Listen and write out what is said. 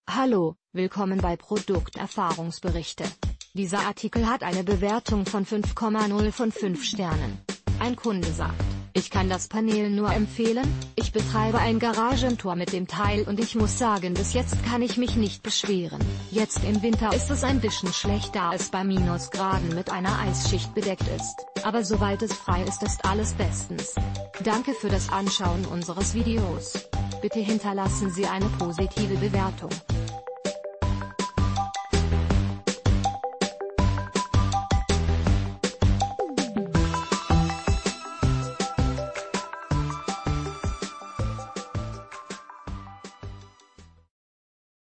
Hallo, willkommen bei Produkterfahrungsberichte. Dieser Artikel hat eine Bewertung von 5,0 von 5 Sternen. Ein Kunde sagt: Ich kann das Panel nur empfehlen, ich betreibe ein Garagentor mit dem Teil und ich muss sagen, bis jetzt kann ich mich nicht beschweren. Jetzt im Winter ist es ein bisschen schlecht, da es bei Minusgraden mit einer Eisschicht bedeckt ist, aber sobald es frei ist alles bestens. Danke für das Anschauen unseres Videos. Bitte hinterlassen Sie eine positive Bewertung.